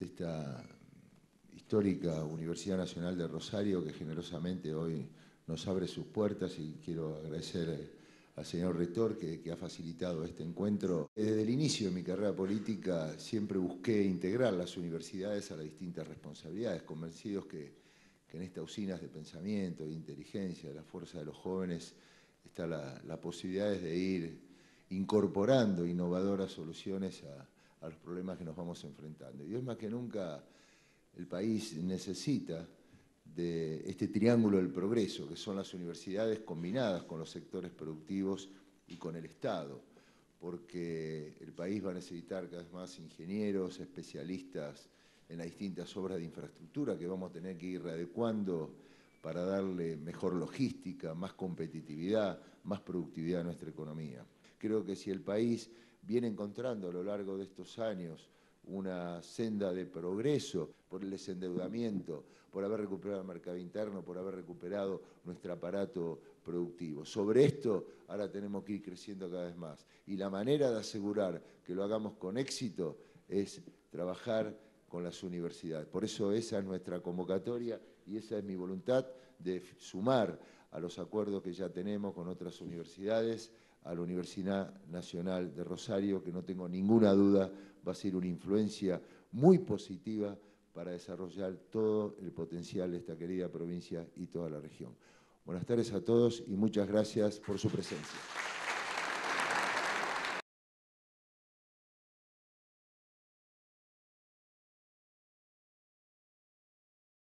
esta histórica Universidad Nacional de Rosario, que generosamente hoy nos abre sus puertas, y quiero agradecer al señor rector que ha facilitado este encuentro. Desde el inicio de mi carrera política siempre busqué integrar las universidades a las distintas responsabilidades, convencidos que en estas usinas de pensamiento, de inteligencia, de la fuerza de los jóvenes, está la posibilidad de ir incorporando innovadoras soluciones a los problemas que nos vamos enfrentando. Y hoy más que nunca el país necesita de este triángulo del progreso, que son las universidades combinadas con los sectores productivos y con el Estado, porque el país va a necesitar cada vez más ingenieros, especialistas en las distintas obras de infraestructura que vamos a tener que ir readecuando para darle mejor logística, más competitividad, más productividad a nuestra economía. Creo que si el país viene encontrando a lo largo de estos años una senda de progreso por el desendeudamiento, por haber recuperado el mercado interno, por haber recuperado nuestro aparato productivo. Sobre esto ahora tenemos que ir creciendo cada vez más. Y la manera de asegurar que lo hagamos con éxito es trabajar con las universidades. Por eso esa es nuestra convocatoria y esa es mi voluntad de sumar a los acuerdos que ya tenemos con otras universidades, a la Universidad Nacional de Rosario, que no tengo ninguna duda va a ser una influencia muy positiva para desarrollar todo el potencial de esta querida provincia y toda la región. Buenas tardes a todos y muchas gracias por su presencia.